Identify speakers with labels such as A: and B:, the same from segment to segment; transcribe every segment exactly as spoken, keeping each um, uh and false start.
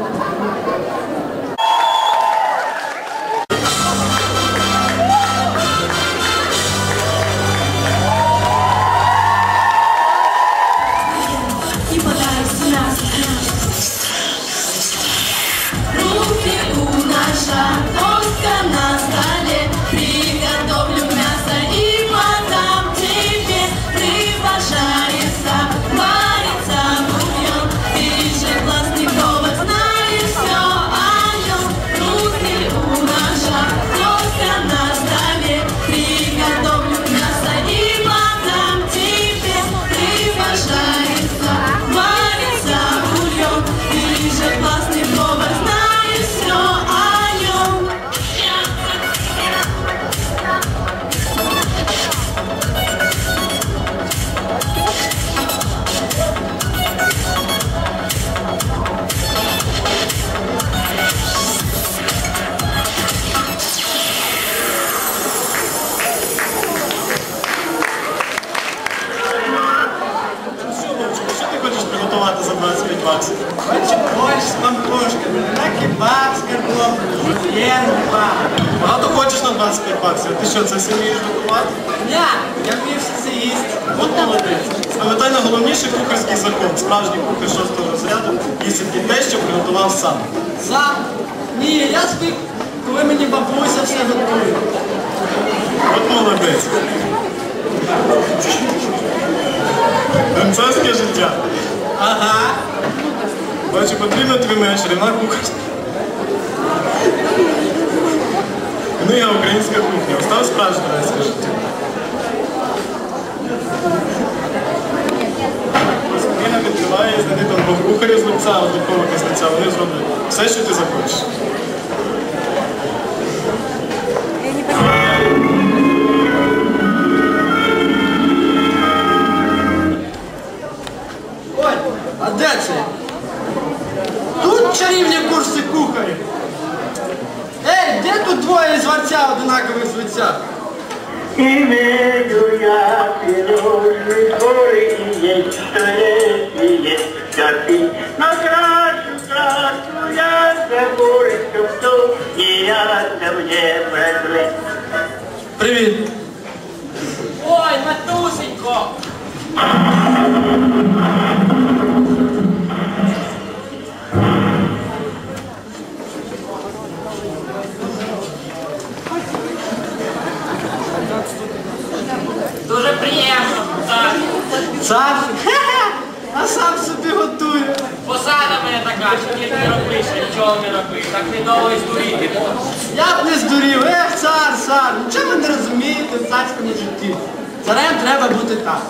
A: Багато хочеш на двадцять п'ять баксів? Ти що, це все вмієш готувати?
B: Ні, я вмію все це їсти.
A: От молодець. Пам'ятай найголовніший кухарський закон. Справжній кухар шостого розряду їсть тільки те, що приготував сам.
B: Сам? Ні, я звик, коли мені бабуся все готує.
A: От молодець. Принцесське життя.
B: Ага.
A: Бачу, потрібно тобі моя чарівна кухарська. Книга «Українська кухня». Остав справжнє райське життя. Ось книга відкриває і знайти там двох кухарів з лиця, однакового кисниця. Вони зроблять все, що ти захочеш.
B: Ой, а де це? Тут чарівні курси кухарів. Ей, де тут двоє зварця одинакових з лиця?
C: І веду я пірожні гори, і є, що є, і є, що ти. На кращу, кращу я забуду, що хто, і я це мне прийшли.
B: Привіт.
D: Ой, матусенько! Дуже приємно, так.
B: Цар? Хе-хе! А сам собі готує.
D: Посада мене така, що тільки не роби, ще нічого не роби. Так недовго і здуріти.
B: Я б не здурів. Ех, цар, цар, нічого ви не розумієте в царському житті. Царем треба бути так.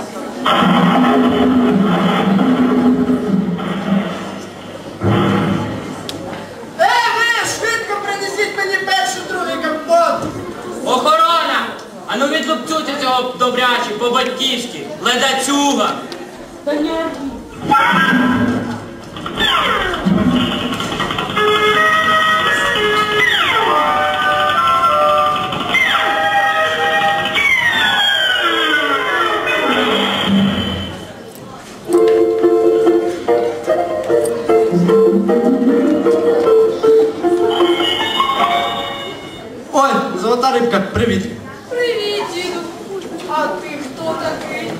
B: Ей, ви, швидко принесіть мені перший, другий компот.
D: Охорона! А ну відлупцюйте цього добрячі, по-батьківськи. Ледацюга!
B: Та ні. Ой, золота рибка, привіт.
E: Привіт, діду. А ти хто такий?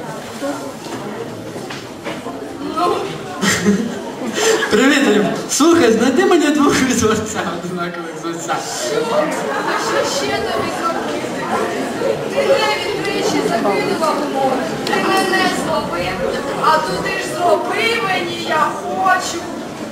E: Ну,
B: Привіт, Риб. Слухай, знайди мені двох зварця одинакових зварця.
E: що? А що ще тобі зробити? Ти не відтричі закидував у море. Ти мене зловив, а туди ж зроби мені, я хочу.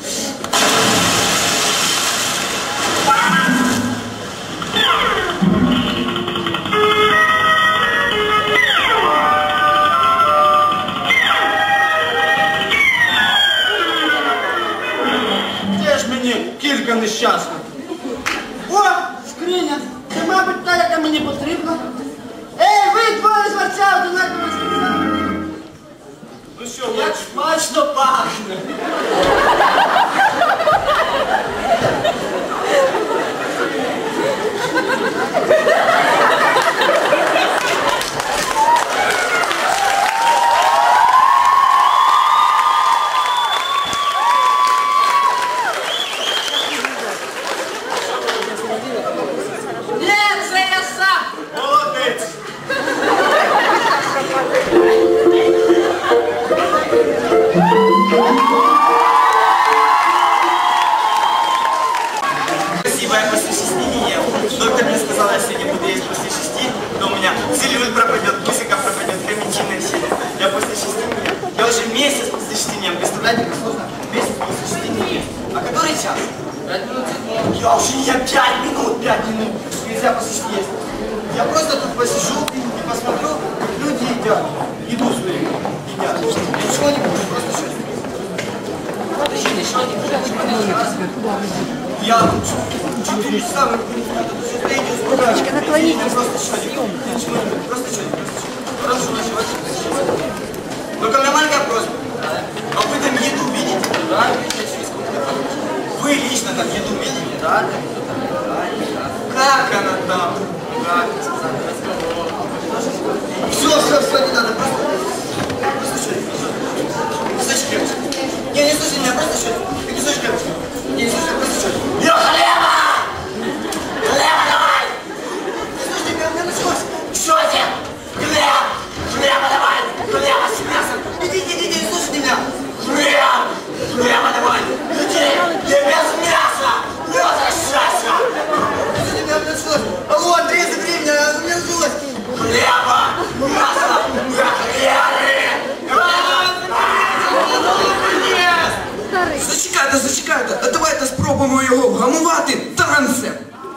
B: Де ж мені кілька нещасних? О, скриня. Це, мабуть, та, яка мені потрібна. Ей, ви двоє зварця одинакових зварця.
A: Ну що,
B: Як
A: бачиш?
B: смачно пахне. представляете, как сложно месяц после шести. А который час?
D: Пять минут седьмого.
B: Я уже я пять минут, пять минут. Нельзя после шести есть. Я просто тут посижу и посмотрю, как люди едят. Еду свою едят. Ничего не буду, просто что-нибудь.
D: Подожди, еще один.
B: Я тут четыре часа, вы
F: Девочки, наклонитесь.
B: просто что-нибудь. Просто что-нибудь. Хорошо, только у меня маленькая просьба. А вы там еду видите?
D: Да, через сколько?
B: Вы лично там еду видите?
D: Да,
B: Как она там? Как? Все, все, все, не надо. Просто, просто что-нибудь. Не слышишь крепче? Не, не слушай меня, просто что-нибудь. Ты не слышишь крепче? Не, не слушай, просто что-нибудь. Я хлеба! Хлеба давай! Не слушай меня, у меня началось. Что это? Хлеб! Хлеба давай! Хлеба с мясом! Иди, иди, иди, не слушай меня! Хлеб! Хлеба давай! Иди! Я без мяса! Не возвращайся! Не слушай меня, у меня началось. Алло, Андрей, забери меня, у меня началось. Хлеба! Мясо! Я хлебы!
G: Зачекайте, зачекайте, а давайте спробуємо його вгамувати танцем.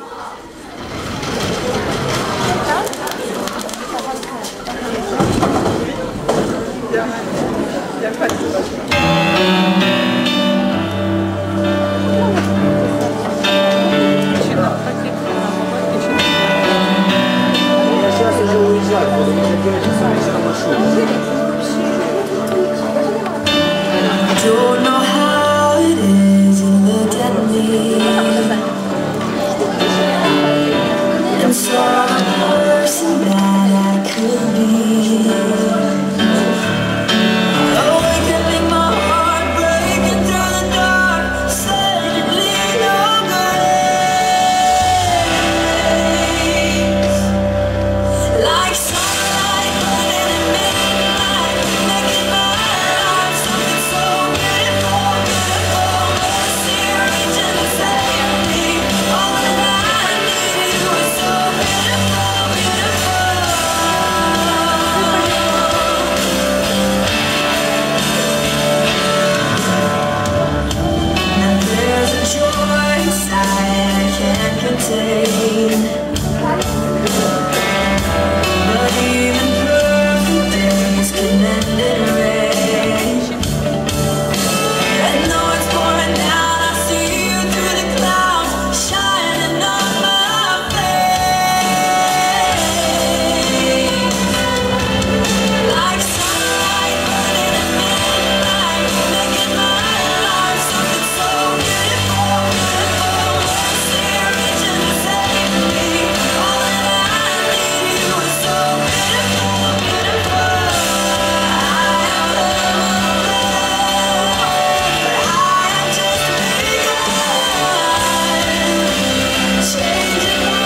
H: Я сейчас уже уезжаю, буду уже девять часов вечера маршрут.
I: Don't know how it is you looked at me and saw the person that I could be. Awakening my heart, breaking through the dark, suddenly no grace. Like sunlight burning in midnight, making my heart something so beautiful, beautiful. Mercy reaching to save me. All that I needed was so beautiful, beautiful. Now there's a joy inside I can't contain. But even perfect days can end in rain. And though it's pouring down, I see you through the clouds, shining on my face. Like sunlight burning in midnight, making my life something so beautiful, beautiful. Mercy reaching to save me. All that I needed was so beautiful, beautiful. I am but I am just begun, changing my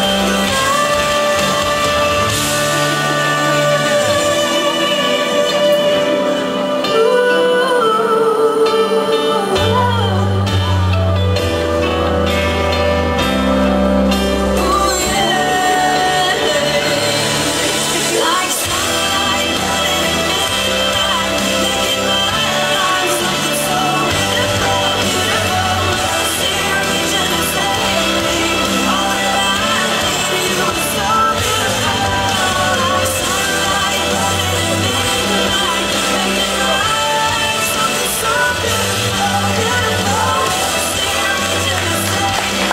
I: like sunlight burning in midnight, making my life something so beautiful, beautiful. Mercy reaching to save me. All that I needed was so beautiful. Like sunlight burning in midnight, making my life something so beautiful, beautiful. Mercy reaching to save me.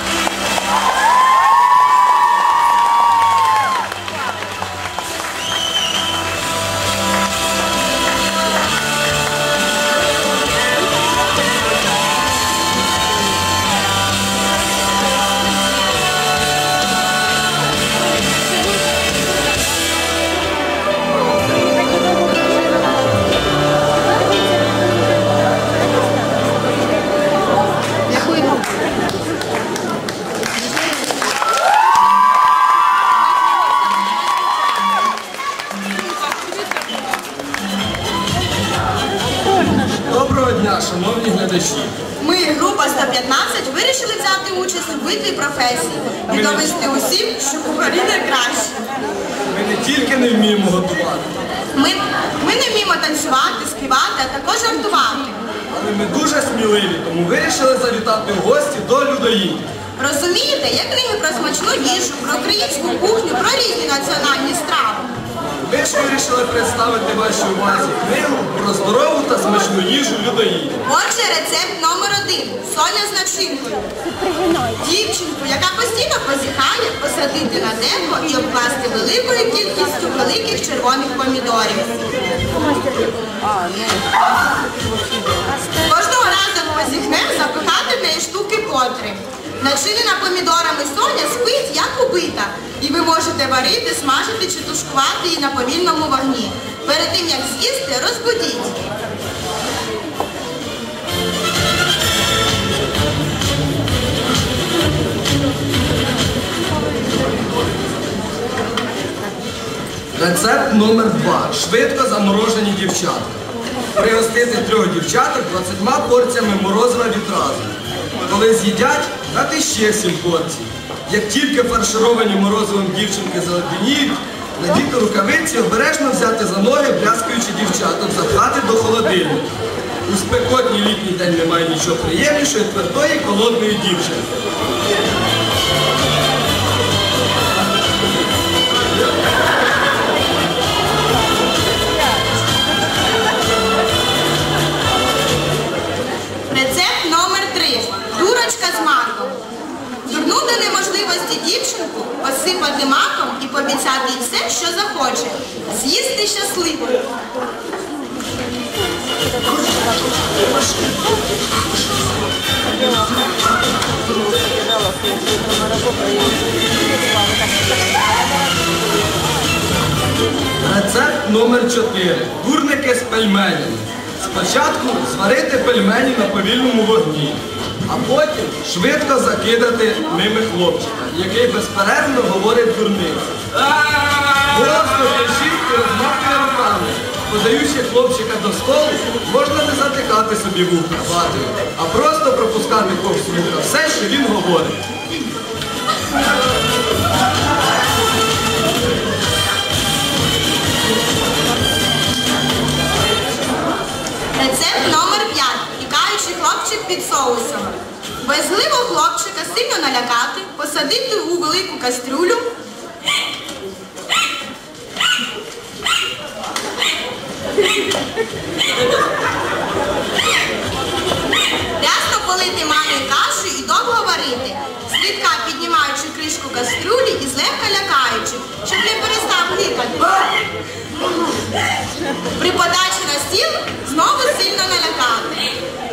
G: Доброго дня, шановні глядачі.
J: Ми, група сто п'ятнадцять, вирішили взяти участь у битві професій і довести усім, що кухарі найкращі.
G: Ми не тільки не вміємо готувати.
J: Ми, ми не вміємо танцювати, співати, а також жартувати.
H: Але ми дуже сміливі, тому вирішили завітати в гості до людоїдів.
J: Розумієте, є книги про смачну їжу, про українську кухню, про різні національні страви.
H: Ми ж вирішили представити вашій увазі книгу про здорову та смачну їжу людоїдів.
J: Отже, рецепт номер один. Соня з начинкою. Дівчинку, яка постійно позіхає, посадити на деко і обкласти великою кількістю великих червоних помідорів. Кожного разу, як позіхне, запихати в неї штуки по три. Начинена помідорами Соня спить, як убита. І ви можете варити, смажити чи тушкувати її на повільному вогні. Перед тим, як з'їсти, розбудіть.
H: Рецепт номер два. Швидко заморожені дівчатка. Пригостити трьох дівчаток двадцятьма порціями морозива відразу. Коли з'їдять, дати ще сім порцій. Як тільки фаршировані морозивом дівчинки заледеніють, надіти рукавиці, обережно взяти за ноги, бляскаючи дівчаток, запхати до холодильника. У спекотній літній день немає нічого приємнішої твердої холодної дівчинки.
J: Рецепт номер три. Дурочка з маком. Дурну до неможливості дівчинку посипати маком і пообіцяти їй все, що захоче. З'їсти щасливою.
H: Рецепт номер чотири. Курники з пельменями. Спочатку зварити пельмені на повільному вогні, а потім швидко закидати ними хлопчика, який безперервно говорить дурниці. Голосно кричить і розмахує руками. Подаючи хлопчика до столу, можна не затикати собі вуха ватою, а просто пропускати повз вуха все, що він говорить.
J: Рецепт номер п'ять. Тікаючий хлопчик під соусом. Безгливо хлопчика сильно налякати, посадити у велику кастрюлю, рясно полити маною кашею і довго варити, слідка піднімаючи кришку кастрюлі і злегка лякаючи, щоб не перестав гикати. При подачі на стіл знову сильно налякати.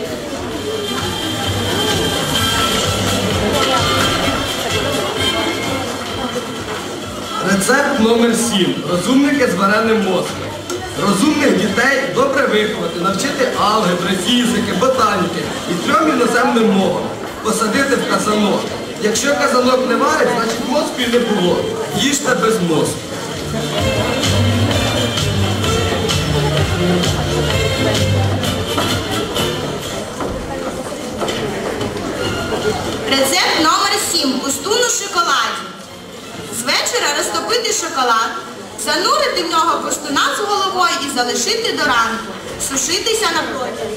H: Рецепт номер сім. Розумники з вареним мозком. Розумних дітей добре виховати, навчити алгебри, фізики, ботаніки і трьом іноземним мовам. Посадити в казанок. Якщо казанок не варить, значить мозку і не було. Їжте без мозку.
J: Рецепт номер сім. Пустун у шоколаді. З вечора розтопити шоколад, занурити в нього пустуна з головою і залишити до ранку. Сушитися на протязі.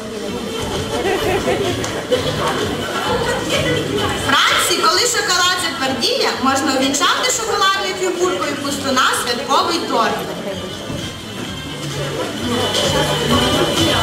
J: Вранці, коли шоколад затвердіє, можна увінчати шоколадною фігуркою пустуна святковий торт.